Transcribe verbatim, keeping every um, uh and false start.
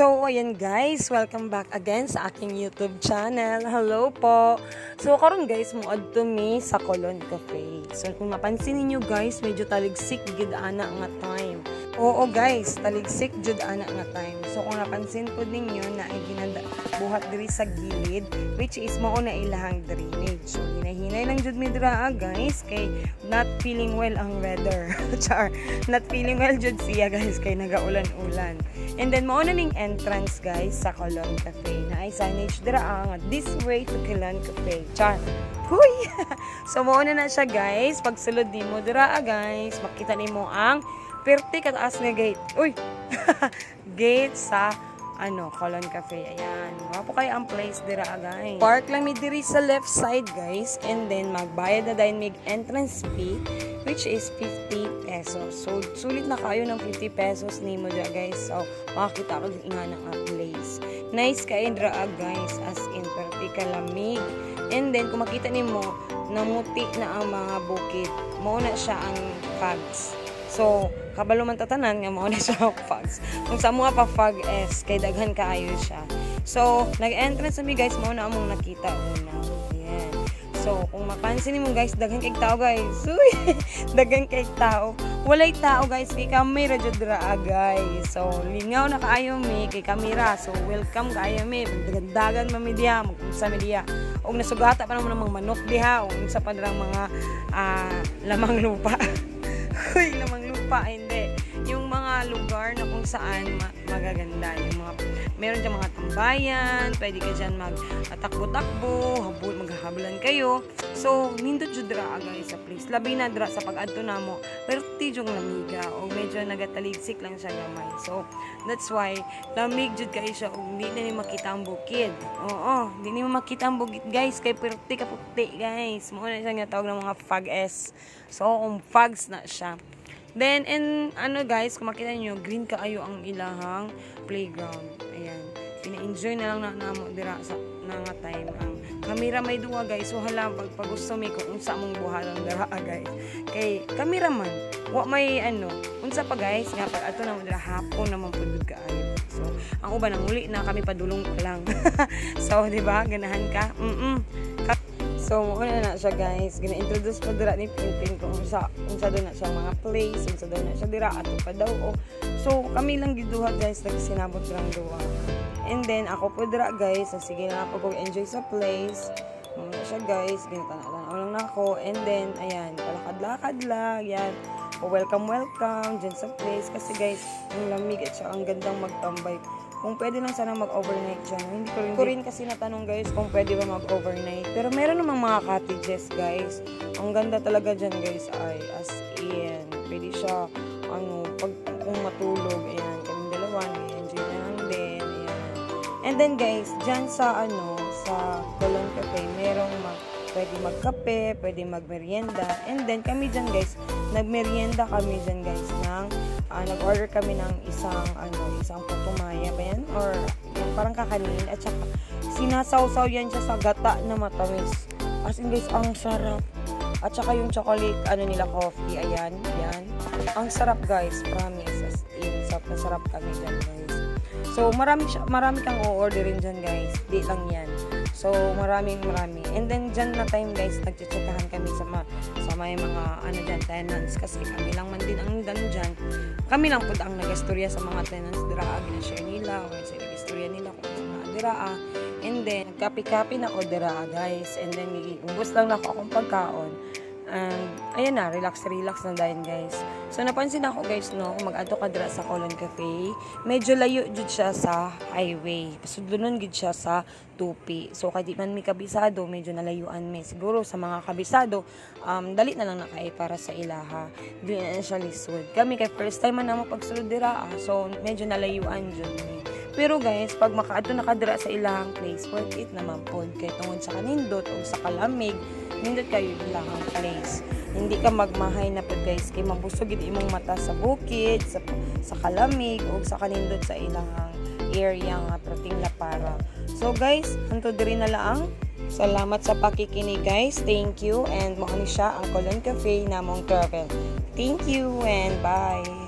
So, ayan guys, welcome back again sa aking YouTube channel. Hello po! So, karon guys, muad to me sa Colon Cafe. So, kung mapansin niyo guys, medyo taligsik gid ana nga time. Oo guys, taligsik jud ana nga time. So, kung napansin po ninyo na ay buhat diri sa gilid, which is mao na ilahang drainage. So, hinahinay lang jud mi dira guys, kay not feeling well ang weather. Char, not feeling well jud siya guys, kay nagaulan-ulan. And then, mao na ning entrance guys sa Colon Cafe na ay signage dira ang this way to Colon Cafe. Char. Huy! So, mao na na siya guys. Pag sulod di mo dira guys, makita nimo ang perti kataas nga gate. Uy! Gate sa ano, Colon Cafe. Ayan. Wapo kayo ang place dira guys. Park lang mi diri sa left side guys. And then, magbayad na dahil mig entrance fee, which is fifty pesos. So, sulit na kayo ng fifty pesos ni mo dira guys. So, makakita ko din nga ng place. Nice kayo dira guys. As in, perti kalamig. And then, kung makita ni mo, namuti na ang mga bukid. Mauna siya ang fogs. So, kabalo man tatanan nga mauna siya ang fogs. Kung sa mga pa-fog is, kay daghan kaayo siya. So, nag-entrance na mi guys, mauna among nakita una. Ayan. So, kung mapansin mo guys, daghan kay tao guys. Uy, daghan kay tao. Walay tao guys, kay camera jud dira guys. So, lingaw na kaayo mi kay camera. So, welcome kaayo mi. Dagan man mi diha, magkunsa mi diha. Og nasugata pa naman ng manok diha, og unsa pa dirang mga uh, lamang lupa. Uy, lamang lupa, hindi. Yung mga lugar na kung saan ma magaganda. Yung mga, meron dyan mga tambayan, pwede ka dyan mag-takbo-takbo, habul, maghahabulan kayo. So, nindot jud dira guys sa place. Labi na dira sa pag-adto namo, pero tidyong lamiga, o medyo nagataligsik lang siya gamay. So, that's why, lamig jud kayo siya, o hindi na ni makita ang bukid. Oo, hindi ni makita ang bukid guys, kay perti ka puti guys. Muna siya nga tawag ng mga fog-s. So, kung fogs na siya. Then, and ano guys, kung makita nyo, green kaayo ang ilahang playground. Ayan. Pina-enjoy na lang na namo dira sa nga time. Ang kamera may duwa guys. So, hala, pag, pag gusto may kung unsa mong buhalang dira guys. Kay, kamera man. Wa may ano. Unsa pa guys, nga pag ato naman dira hapon naman pudod kaayo. So, ang uban, ang uli na kami padulong pa lang. So, di ba? Ganahan ka? Mm-mm. So, muna na siya guys. Gina-introduce pa dira ni Pinpin kung sa unsa doon na siya mga place, unsa doon na siya dira ato pa daw. Oh. So, kami lang giduha guys, nagsinabot lang duha. And then, ako po dira guys, so, sige na ako enjoy sa place. Muna siya guys, ginatanaw lang na ako. And then, ayan, palakad-lakad lang, yan. O, welcome, welcome, dyan sa place. Kasi guys, ang lamig at siya, ang gandang magtambay. Kung pwede lang sana mag-overnight dyan. Hindi ko rin, ko rin kasi natanong guys kung pwede ba mag-overnight. Pero meron namang mga cottages guys. Ang ganda talaga dyan guys ay as in. Pwede siya, ano, pag kung matulog, ayan, kaming dalawa, enjoy na lang din, ayan. And then guys, dyan sa, ano, sa Colon Cafe, merong mag, pwede magkape, pwede magmerienda. And then kami dyan guys, nagmerienda kami dyan guys ng Uh, nag-order kami ng isang ano, isang putumaya ba yan? Or yung parang kakanin at saka sinasaw-saw yan siya sa gata na matamis. As in guys, ang sarap. At saka yung chocolate, ano nila, coffee, ayan, yan. Ang sarap guys, promise. As in, sarap na sarap kami dyan guys. So, marami, marami kang o-orderin dyan guys. Di lang yan. So, maraming marami. And then, dyan na time guys, nagchichikahan kami sa, ma sa may mga, ano dyan, tenants. Kasi kami lang man din ang dan dyan. Kami lang po ang nag-istorya sa mga tenants dira, gina-share nila, or sa nag-istorya nila kung sa mga dira. And then, nagkapi-kapi na ko dira guys. And then, ubos lang na ako akong pagkaon. And, ayan na, relax-relax na dahil guys. So, napansin ako guys, no, kung mag-ato ka dira sa Colon Cafe, medyo layo jud siya sa highway. Pasudlunon gid siya sa Tupi. So, kaya di man may kabisado, medyo nalayuan may. Siguro sa mga kabisado, um, dali na lang na kay para sa ilaha. Dili na siya lisod. Kami kay first time man namo pagsulod dira, ah, so medyo nalayuan jud ni. Pero guys, pag makaadto na ka dira sa ilahang place, worth it naman po. Kay tungod sa kanindot o sa kalamig, nindot kayo ilahang place. Hindi ka magmahay na po guys, kay mabusog gid imong mata sa bukid, sa, sa kalamig o sa kanindot sa ilahang area nga prating lapara. So guys, hanto diri na lang. Salamat sa pakikinig guys. Thank you, and mao ni siya ang Colon Cafe namong travel. Thank you and bye.